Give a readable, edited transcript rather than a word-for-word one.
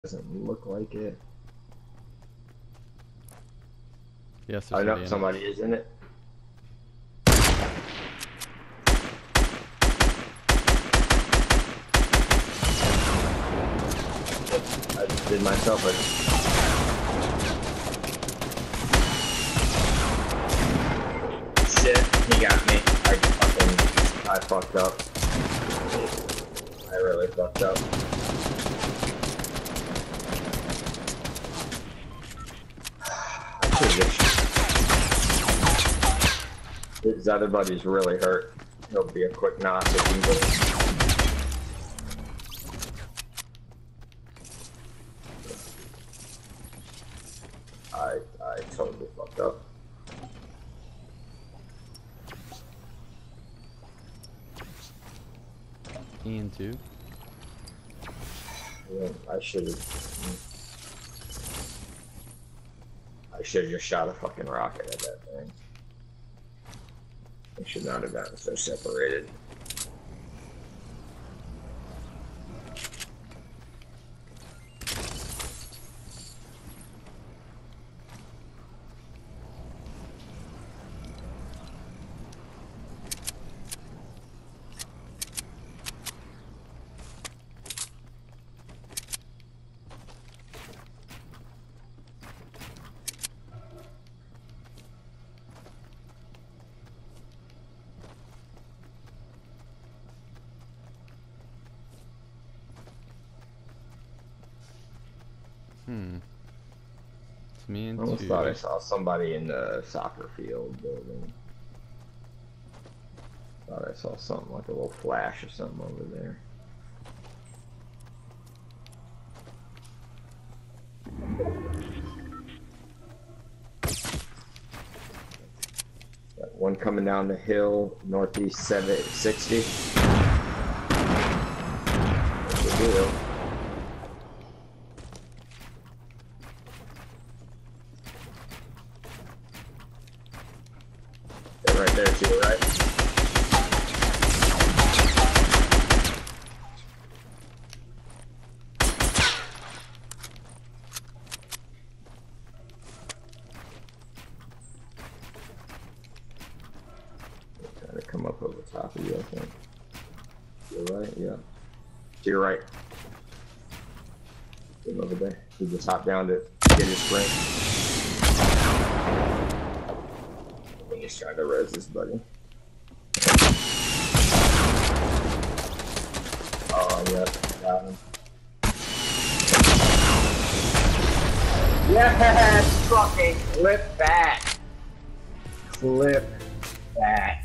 Doesn't look like it. Yes, I know somebody is in it. I just did myself a... Shit, he got me. I fucked up. I really fucked up. His other buddy's really hurt. He'll be a quick knock if he goes. I totally fucked up. Ian too. Yeah, I should have just shot a fucking rocket at that thing. I should not have gotten so separated. It's me and I almost two. thought I saw somebody in the soccer field building. Thought I saw something like a little flash or something over there. Got one coming down the hill, northeast 760. That's the deal. They're right there to your right. Trying to come up over top of you, I think. To your right, yeah. To your right. Get him over there. He just hopped down to get his sprint. He's trying to res this buddy. Oh, yeah, got him. Yes! Fucking clip that! Clip that.